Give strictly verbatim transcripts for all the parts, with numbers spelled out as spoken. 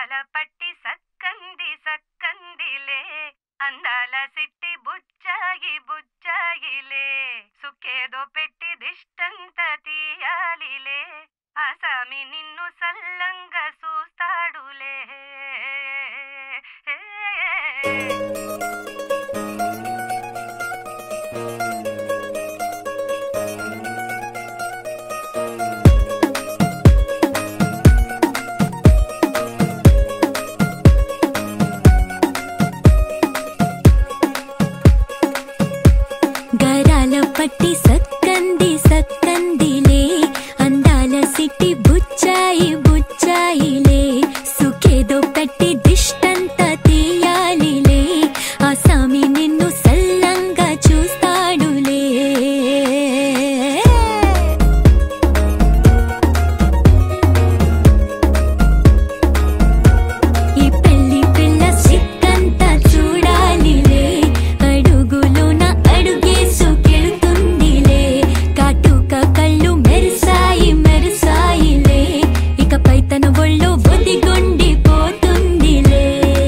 గరాల పట్టి సక్కంది సక్కందిలే అందాల సిట్టి బుచ్చాయి బుచ్చాయిలే సుఖేదో పెట్టి దిష్టంత తీయాలిలే ఆసామి నిన్ను సల్లంగా చూస్తాడులే. గరాల పట్టి సక్కంది సక్కందిలే అందాల సిట్టి బుచ్చాయి బుచ్చాయిలే సుఖేదో పెట్టి దిష్టంత తీయాలిలే ఆసామి నిన్ను సల్లంగా చూస్తాడులే. ఈ పెళ్లి పిల్ల సిక్కంతా చూడాలిలే అడుగులోన అడుగేసుకెళ్తుందిలే కాటుక కళ్ళు మెరిసాయి మెరిసాయిలే ఇకపై తన ఒళ్ళు ఒదిగొండిపోతుందిలే.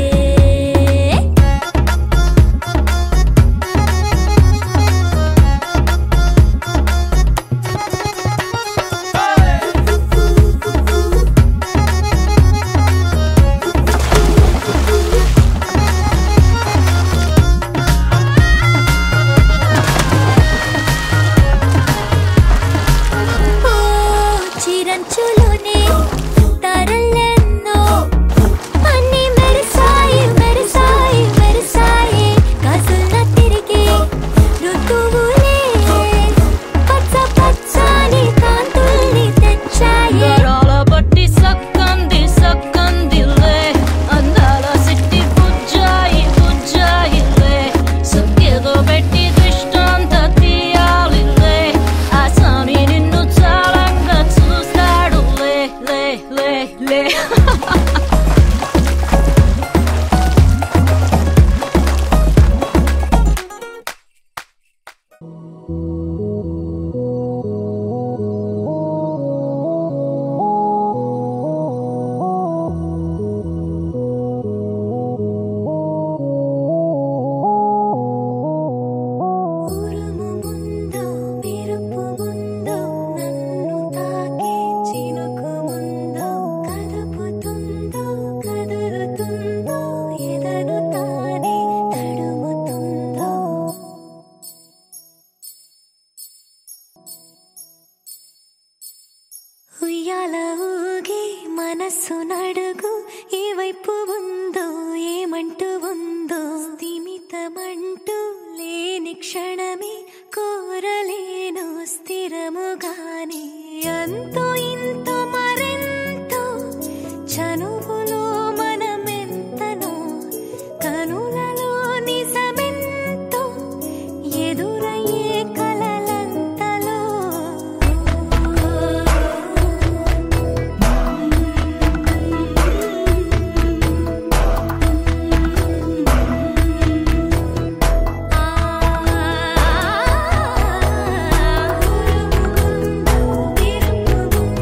ఓ చిరంచులోనే తారలెన్నో అన్ని మెరిసాయి మెరిసాయి మెరిసాయి కాసుల్లా తిరిగి ఋతువులే పచ్చ పచ్చని కాంతుల్ని తెచ్చాయి. గరాల పట్టి సక్కంది సక్కందిలే అందాల సిట్టి బుజ్జాయి బుజ్జాయిలే సుఖేదో పెట్టి దిష్టంత తీయాలిలే ఆసామి నిన్ను చాలంగా చూస్తాడులే లే లే లే. ఉరుము ముందో మెరుపు ముందో నన్ను తాకే చినుకు ముందో కదుపుతుందో కదులుతుందో ఎదను తానే తడుముతుందో. ఉయ్యాల ఊగి మనస్సు నడుగు ఏ వైపు ఉందో ఏమంటూ ఉందో స్థిమితమంటూ లేని క్షణమే కోరలేను స్థిరముగానే అంతో ఇంతో మరెంతో చనువులో మనమెంతనో కనులలో నిజమెంతో ఎదురయ్యే కలలంతలో ఆ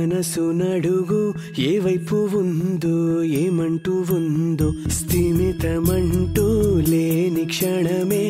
మనసు నడుగు ఏ వైపు ఉందో ఏమంటూ ఉందో స్థిమితమంటూ లేని క్షణమే